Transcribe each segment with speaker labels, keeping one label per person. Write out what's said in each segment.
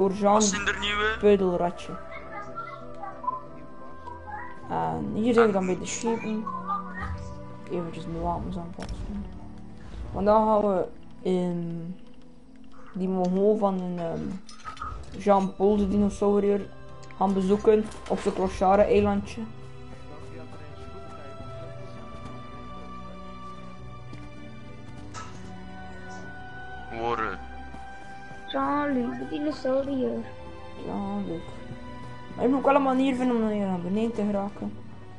Speaker 1: Jean
Speaker 2: Wat zijn er nieuwe?
Speaker 1: Peudelratje. En hier zijn we dan bij de schepen. Eventjes mijn wapens aanpassen. Want dan gaan we in die Mongool van een Jean-Paul de dinosaurier gaan bezoeken op het Clochard eilandje.
Speaker 2: Horen.
Speaker 3: Jean-Luc, de dinosaurier.
Speaker 1: Ja, leuk. Maar je moet ook wel een manier vinden om hier naar beneden te geraken.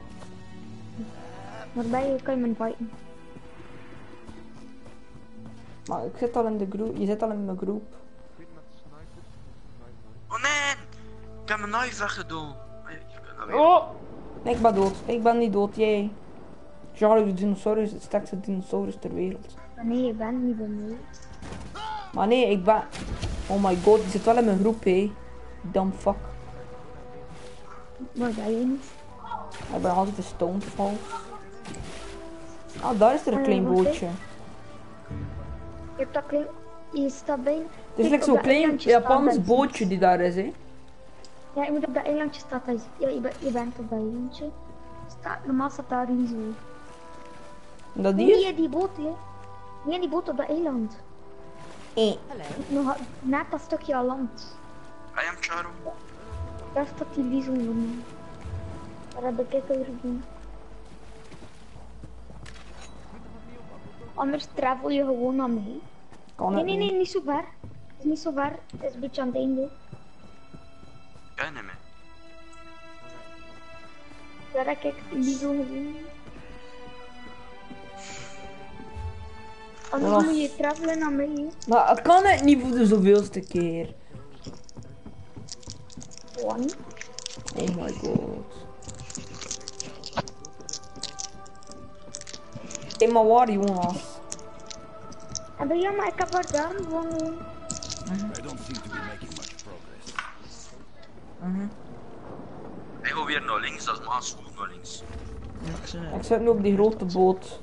Speaker 3: Waarbij kan je me fighten.
Speaker 1: Maar ik zit al in de groep. Je zit al in mijn groep.
Speaker 2: Oh nee! Ik heb mijn knife weggedaan.
Speaker 1: Oh! Nee, ik ben dood. Ik ben niet dood, jij. Jean-Luc de dinosaurus is het sterkste dinosaurus ter wereld.
Speaker 3: Nee, je bent niet benieuwd.
Speaker 1: Maar nee, ik ben... Oh my god, die zit wel in mijn groep, hé. Dumb fuck.
Speaker 3: Waar ben je niet?
Speaker 1: Ik ben altijd een stonefall. Ah, daar is er een klein
Speaker 3: wat
Speaker 1: bootje.
Speaker 3: Je hebt dat klein... Je staat bij...
Speaker 1: Het is like zo'n klein Japans bootje die daar is, hè.
Speaker 3: Ja, je moet op dat eilandje staan. Ja, je bent op dat eilandje. Normaal staat daar niet zo.
Speaker 1: En dat
Speaker 3: Nee,
Speaker 1: hier?
Speaker 3: die boot, hè. Nee, die boot op dat eiland. Nog net dat stukje aan land.
Speaker 2: I am Charo.
Speaker 3: Daar staat die diesel voor mij. Daar heb ik het over gedaan. Anders travel je gewoon naar mij.
Speaker 1: Kan
Speaker 3: Nee,
Speaker 1: het
Speaker 3: nee, niet zo ver. Het is niet zo ver. Het is een beetje aan het einde.
Speaker 2: Ken je me?
Speaker 3: Daar heb ik die diesel gezien. Anders
Speaker 1: Ja.
Speaker 3: moet je travelen naar mij. Hè.
Speaker 1: Maar het kan het niet voor de zoveelste keer.
Speaker 3: Gewoon niet.
Speaker 1: Oh my god. Hé, maar waar, Jonas?
Speaker 3: En bij jou, maar ik heb haar daar gewoon.
Speaker 4: I don't seem to be making much progress.
Speaker 2: Ik ga weer naar links, dat is maar school naar links.
Speaker 1: Ik zit nu op die grote boot.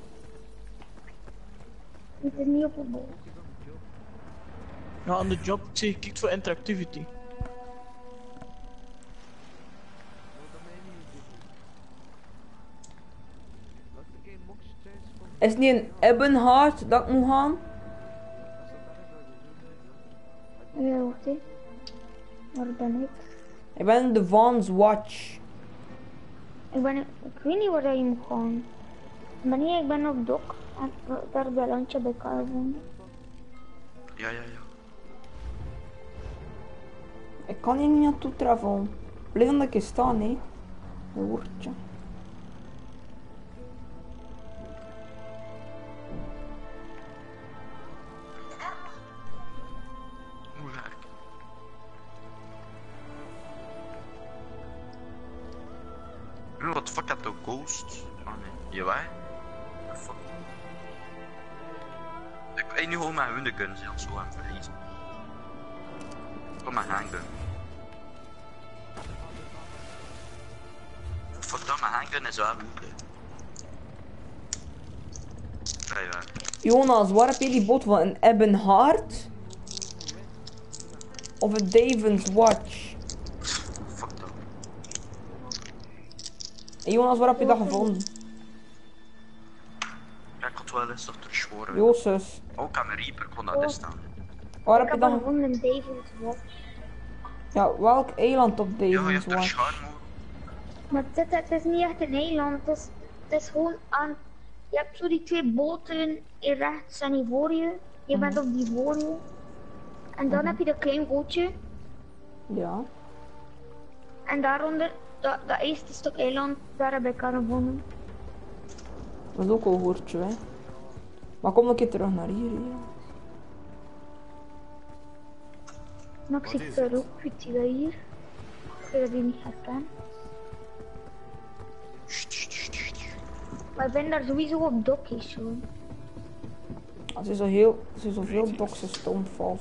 Speaker 3: Het is niet op een boot.
Speaker 5: Ja, aan de job zie ik iets voor interactivity.
Speaker 1: Is het niet een Ebbenhard dat ik moet gaan?
Speaker 3: Ja, wacht even. Waar ben ik?
Speaker 1: Ik ben in de Vans Watch.
Speaker 3: Ik weet niet waar je moet gaan. Maar nee, ik ben op Dok. En daar bij landje bij Carbon.
Speaker 2: Ja.
Speaker 1: Ik kan hier niet naartoe travelen. Blijf dat ik hier staan, hè. Een woordje.
Speaker 2: Hoe werk? Wat fuck had de ghost? Oh nee, jawel. Fuck. Ik weet nu gewoon mijn hunde kunnen zelfs zo aan verliezen. Kom maar handgun. Fuck dat, mijn handgun is wel goed. Ja.
Speaker 1: Jonas, waar heb je die boot van? Een Ebbenhard? Of een Davens Watch?
Speaker 2: Fuck dat.
Speaker 1: Hey Jonas, waar heb je dat gevonden?
Speaker 2: Ja, ik had wel eens toch terugschworen.
Speaker 1: Josus,
Speaker 2: Oh, ik heb een Reaper, ik kon dat eens staan.
Speaker 1: waar
Speaker 3: Ik
Speaker 1: heb je
Speaker 3: heb al
Speaker 1: dat
Speaker 3: gevonden in David Watch.
Speaker 1: Ja, welk eiland op
Speaker 2: Ja, je
Speaker 1: Davens
Speaker 2: hebt er
Speaker 1: Watch?
Speaker 2: schaar
Speaker 3: Maar het is niet echt een eiland. Het is gewoon aan... Je hebt zo die twee boten hier rechts en hier voor je. Je bent op die voor je. En dan heb je dat klein bootje.
Speaker 1: Ja.
Speaker 3: En daaronder, dat eerste stuk eiland, daar heb ik haar gevonden.
Speaker 1: Dat is ook al een woordje, hè. Maar kom een keer terug naar hier, ja.
Speaker 3: Maar ik zie er ook iets hier. Ik heb dat niet herkennen. Maar ik ben daar sowieso op dokjes zo.
Speaker 1: Er zijn zoveel boxen stomvals.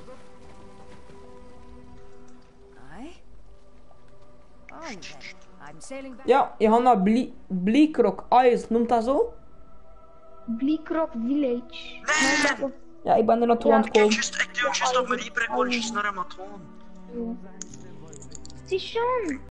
Speaker 6: I'm sailing back.
Speaker 1: Ja, je gaat naar Bleakrock Isle, noemt dat zo?
Speaker 3: Bleakrock Village.
Speaker 2: Nee!
Speaker 1: Ja, ik ben er naartoe aan het
Speaker 2: Ik
Speaker 1: komen.
Speaker 2: doe juist op mijn Reaper, ik word juist naar hem aan het gaan.
Speaker 3: Station!